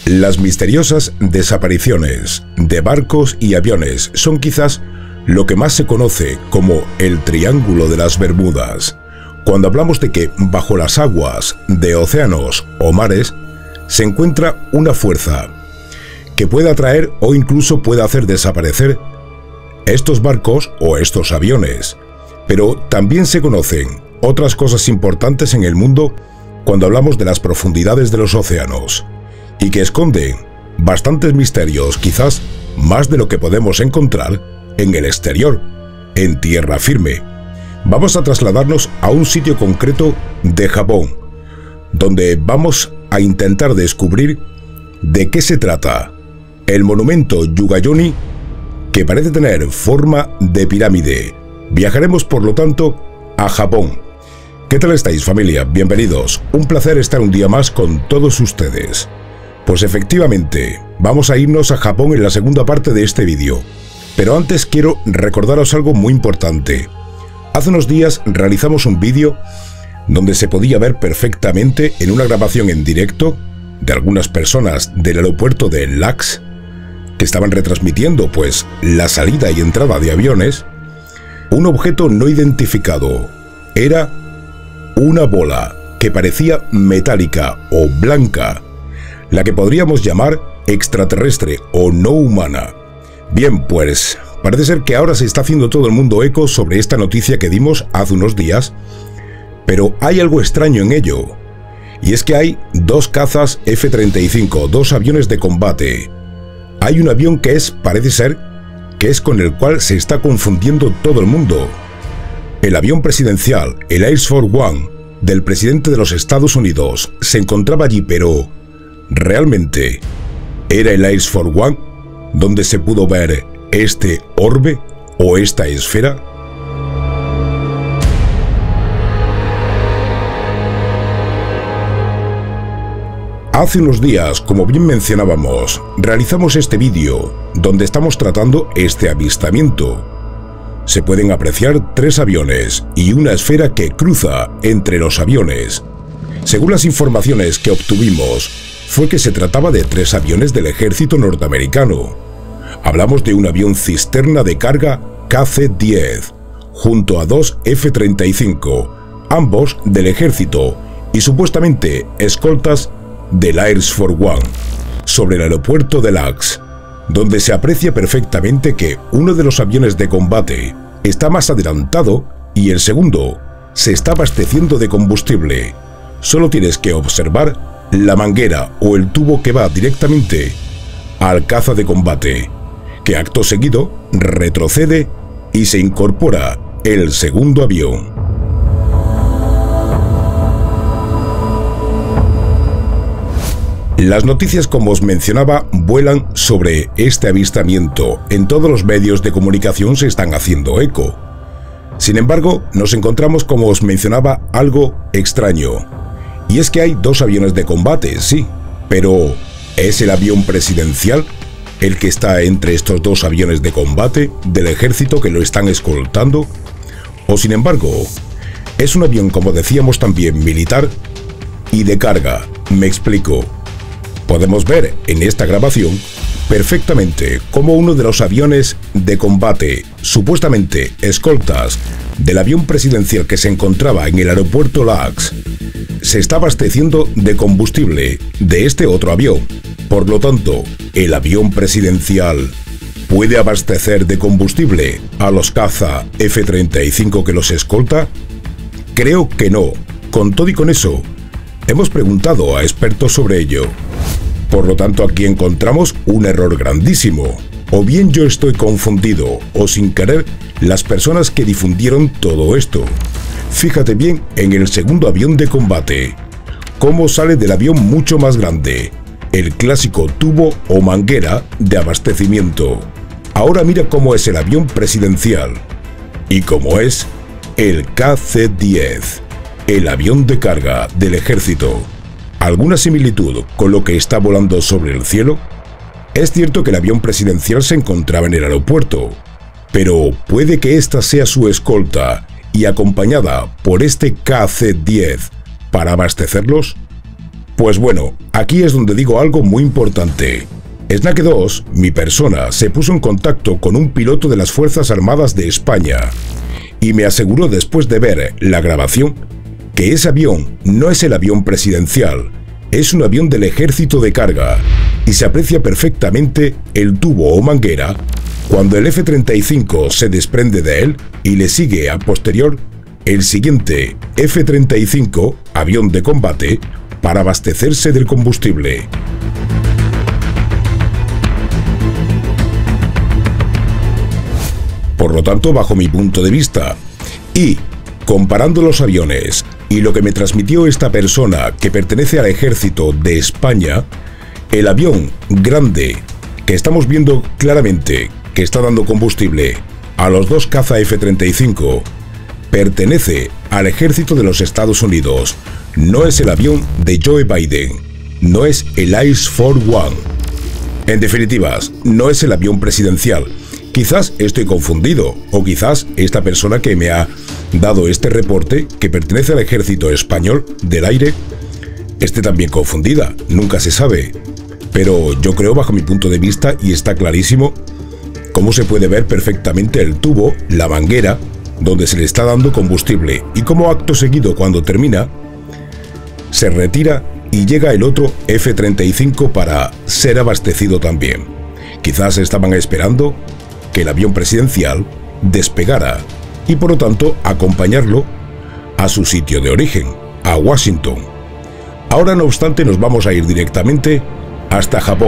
Las misteriosas desapariciones de barcos y aviones son quizás lo que más se conoce como el Triángulo de las Bermudas, cuando hablamos de que bajo las aguas de océanos o mares se encuentra una fuerza que puede atraer o incluso puede hacer desaparecer estos barcos o estos aviones. Pero también se conocen otras cosas importantes en el mundo cuando hablamos de las profundidades de los océanos, y que esconden bastantes misterios, quizás más de lo que podemos encontrar en el exterior, en tierra firme. Vamos a trasladarnos a un sitio concreto de Japón, donde vamos a intentar descubrir de qué se trata el monumento Yugayoni, que parece tener forma de pirámide. Viajaremos, por lo tanto, a Japón. ¿Qué tal estáis, familia? Bienvenidos. Un placer estar un día más con todos ustedes. Pues efectivamente, vamos a irnos a Japón en la segunda parte de este vídeo. Pero antes quiero recordaros algo muy importante. Hace unos días realizamos un vídeo donde se podía ver perfectamente en una grabación en directo de algunas personas del aeropuerto de LAX que estaban retransmitiendo pues la salida y entrada de aviones, un objeto no identificado. Era una bola que parecía metálica o blanca, la que podríamos llamar extraterrestre o no humana. Bien, pues parece ser que ahora se está haciendo todo el mundo eco sobre esta noticia que dimos hace unos días, pero hay algo extraño en ello, y es que hay dos cazas F-35, dos aviones de combate. Hay un avión que parece ser que es con el cual se está confundiendo todo el mundo. El avión presidencial, el Air Force One, del presidente de los Estados Unidos, se encontraba allí, pero ¿realmente era el Air Force One donde se pudo ver este orbe o esta esfera? Hace unos días, como bien mencionábamos, realizamos este vídeo donde estamos tratando este avistamiento. Se pueden apreciar tres aviones y una esfera que cruza entre los aviones. Según las informaciones que obtuvimos, fue que se trataba de tres aviones del ejército norteamericano. Hablamos de un avión cisterna de carga KC-10, junto a dos F-35, ambos del ejército y supuestamente escoltas del Air Force One, sobre el aeropuerto de LAX, donde se aprecia perfectamente que uno de los aviones de combate está más adelantado y el segundo se está abasteciendo de combustible. Solo tienes que observar la manguera o el tubo que va directamente al caza de combate, que acto seguido retrocede y se incorpora el segundo avión. Las noticias, como os mencionaba, vuelan sobre este avistamiento. En todos los medios de comunicación se están haciendo eco. Sin embargo, nos encontramos, como os mencionaba, algo extraño. Y es que hay dos aviones de combate, sí, pero ¿es el avión presidencial el que está entre estos dos aviones de combate del ejército que lo están escoltando? O sin embargo, es un avión, como decíamos, también militar y de carga. Me explico. Podemos ver en esta grabación perfectamente cómo uno de los aviones de combate, supuestamente escoltas del avión presidencial que se encontraba en el aeropuerto LAX, se está abasteciendo de combustible de este otro avión. Por lo tanto, ¿el avión presidencial puede abastecer de combustible a los caza F-35 que los escolta? Creo que no. Con todo y con eso, hemos preguntado a expertos sobre ello. Por lo tanto, aquí encontramos un error grandísimo. O bien yo estoy confundido, o sin querer, las personas que difundieron todo esto. Fíjate bien en el segundo avión de combate, cómo sale del avión mucho más grande, el clásico tubo o manguera de abastecimiento. Ahora mira cómo es el avión presidencial y cómo es el KC-10, el avión de carga del ejército. ¿Alguna similitud con lo que está volando sobre el cielo? Es cierto que el avión presidencial se encontraba en el aeropuerto, pero puede que esta sea su escolta y acompañada por este KC-10 para abastecerlos. Pues bueno, aquí es donde digo algo muy importante. Snake 2, mi persona, se puso en contacto con un piloto de las Fuerzas Armadas de España y me aseguró después de ver la grabación que ese avión no es el avión presidencial, es un avión del ejército de carga y se aprecia perfectamente el tubo o manguera cuando el F-35 se desprende de él y le sigue a posterior el siguiente F-35, avión de combate, para abastecerse del combustible. Por lo tanto, bajo mi punto de vista, y comparando los aviones y lo que me transmitió esta persona que pertenece al ejército de España, el avión grande que estamos viendo claramente que está dando combustible a los dos caza F-35 pertenece al ejército de los Estados Unidos. No es el avión de Joe Biden, no es el Air Force One. En definitiva, no es el avión presidencial. Quizás estoy confundido, o quizás esta persona que me ha dado este reporte, que pertenece al ejército español del aire, esté también confundida, nunca se sabe. Pero yo creo, bajo mi punto de vista, y está clarísimo, cómo se puede ver perfectamente el tubo, la manguera, donde se le está dando combustible, y cómo acto seguido, cuando termina, se retira y llega el otro F-35 para ser abastecido también. Quizás estaban esperando que el avión presidencial despegara y por lo tanto acompañarlo a su sitio de origen, a Washington. Ahora, no obstante, nos vamos a ir directamente hasta Japón.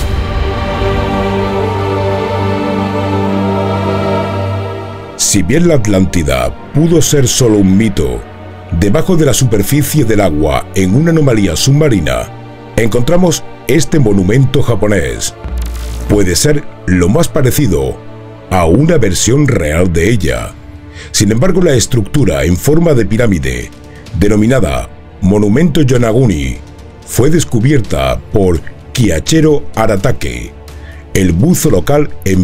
Si bien la Atlántida pudo ser solo un mito, debajo de la superficie del agua, en una anomalía submarina, encontramos este monumento japonés. Puede ser lo más parecido a una versión real de ella. Sin embargo, la estructura en forma de pirámide, denominada Monumento Yonaguni, fue descubierta por Kiichiro Aratake, el buzo local, en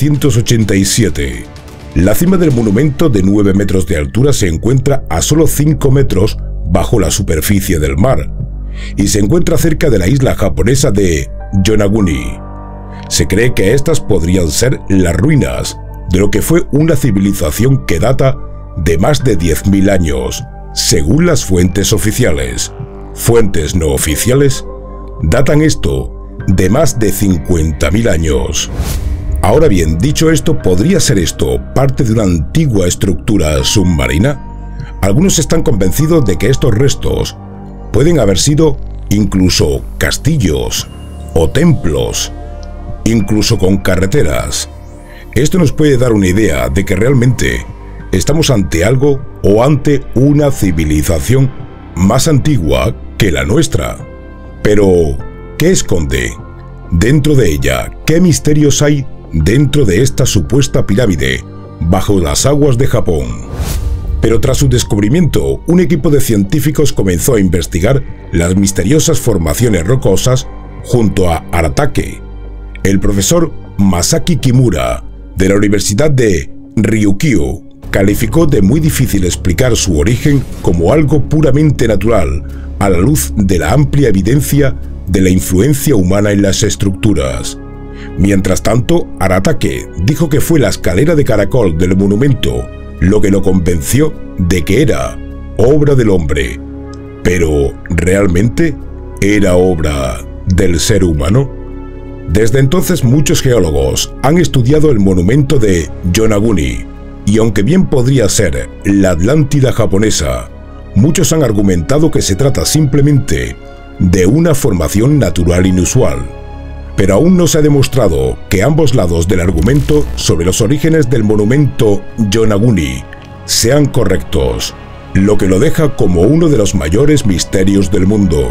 1987. La cima del monumento, de 9 metros de altura, se encuentra a solo 5 metros bajo la superficie del mar y se encuentra cerca de la isla japonesa de Yonaguni. Se cree que estas podrían ser las ruinas de lo que fue una civilización que data de más de 10.000 años, según las fuentes oficiales. Fuentes no oficiales datan esto de más de 50.000 años. Ahora bien, dicho esto, ¿podría ser esto parte de una antigua estructura submarina? Algunos están convencidos de que estos restos pueden haber sido incluso castillos o templos, incluso con carreteras. Esto nos puede dar una idea de que realmente estamos ante algo o ante una civilización más antigua que la nuestra. Pero, ¿qué esconde dentro de ella? ¿Qué misterios hay dentro de esta supuesta pirámide bajo las aguas de Japón? Pero tras su descubrimiento, un equipo de científicos comenzó a investigar las misteriosas formaciones rocosas junto a Aratake. El profesor Masaki Kimura, de la Universidad de Ryukyu, calificó de muy difícil explicar su origen como algo puramente natural, a la luz de la amplia evidencia de la influencia humana en las estructuras. Mientras tanto, Aratake dijo que fue la escalera de caracol del monumento lo que lo convenció de que era obra del hombre. Pero, ¿realmente era obra del ser humano? Desde entonces, muchos geólogos han estudiado el monumento de Yonaguni, y aunque bien podría ser la Atlántida japonesa, muchos han argumentado que se trata simplemente de una formación natural inusual. Pero aún no se ha demostrado que ambos lados del argumento sobre los orígenes del monumento Yonaguni sean correctos, lo que lo deja como uno de los mayores misterios del mundo.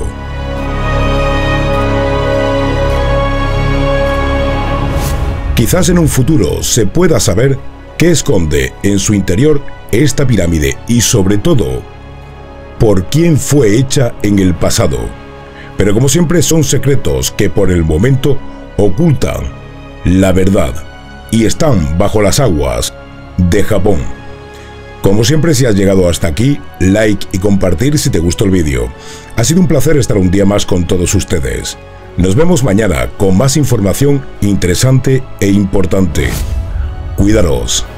Quizás en un futuro se pueda saber qué esconde en su interior esta pirámide y, sobre todo, por quién fue hecha en el pasado. Pero como siempre, son secretos que por el momento ocultan la verdad y están bajo las aguas de Japón. Como siempre, si has llegado hasta aquí, like y compartir si te gustó el vídeo. Ha sido un placer estar un día más con todos ustedes. Nos vemos mañana con más información interesante e importante. Cuídaros.